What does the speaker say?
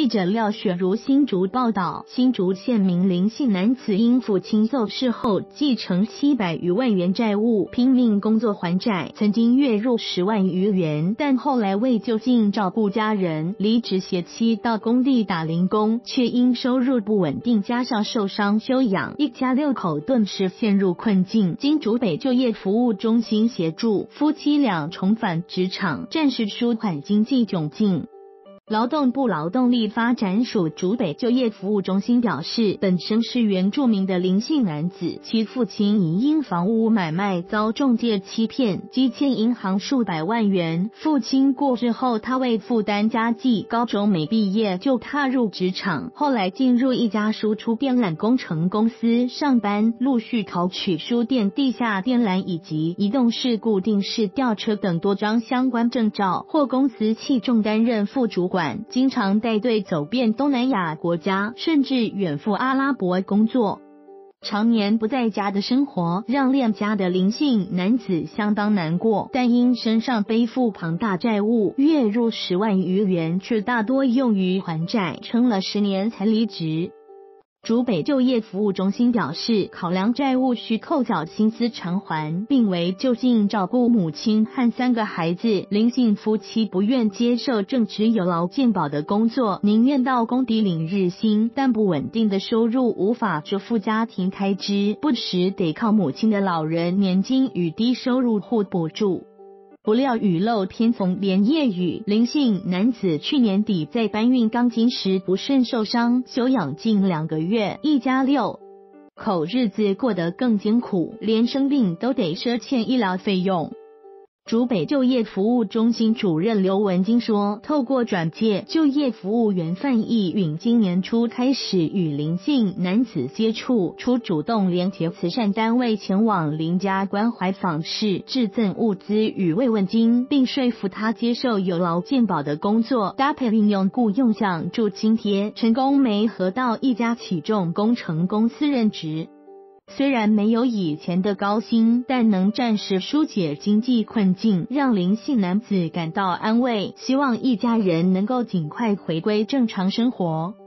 记者廖雪如新竹报道，新竹县民林姓男子因父亲走逝后继承700余万元债务，拼命工作还债，曾经月入10万余元，但后来为就近照顾家人，离职携妻到工地打零工，却因收入不稳定加上受伤休养，一家6口顿时陷入困境。经竹北就业服务中心协助，夫妻俩重返职场，暂时舒缓经济窘境。劳动部劳动力发展署竹北就业服务中心表示，本身是原住民的林姓男子，其父亲疑因房屋买卖遭仲介欺骗，积欠银行数百万元。父亲过世后，他为负担家计，高中没毕业就踏入职场，后来进入一家输出电缆工程公司上班，陆续考取书电地下电缆以及移动式固定式吊车等多张相关证照，获公司器重担任副主管，经常带队走遍东南亚国家，甚至远赴阿拉伯工作。常年不在家的生活让恋家的林姓男子相当难过，但因身上背负庞大债务，月入10万余元，却大多用于还债，撑了10年才离职。竹北就业服务中心表示，考量债务需扣缴薪资偿还，并为就近照顾母亲和3个孩子，林姓夫妻不愿接受正职有劳健保的工作，宁愿到工地领日薪，但不稳定的收入无法支付家庭开支，不时得靠母亲的老人年金与低收入户补助。不料雨漏偏逢连夜雨，林姓男子去年底在搬运钢筋时不慎受伤，休养近2个月，一家6口日子过得更艰苦，连生病都得赊欠医疗费用。竹北就业服务中心主任刘文金说，透过转介，就业服务员范义允今年初开始与林姓男子接触，除主动连结慈善单位前往林家关怀访视，致赠物资与慰问金，并说服他接受有劳健保的工作，搭配运用雇用奖助津贴，成功媒合到一家起重工程公司任职。虽然没有以前的高薪，但能暂时疏解经济困境，让林姓男子感到安慰，希望一家人能够尽快回归正常生活。